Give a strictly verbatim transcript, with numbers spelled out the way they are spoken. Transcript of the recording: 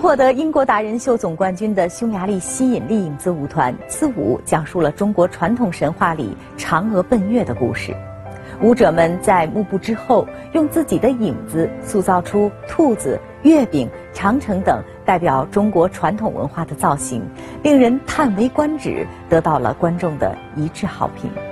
获得英国达人秀总冠军的匈牙利吸引力影子舞团刺舞，讲述了中国传统神话里嫦娥奔月的故事。舞者们在幕布之后，用自己的影子塑造出兔子、月饼、长城等代表中国传统文化的造型，令人叹为观止，得到了观众的一致好评。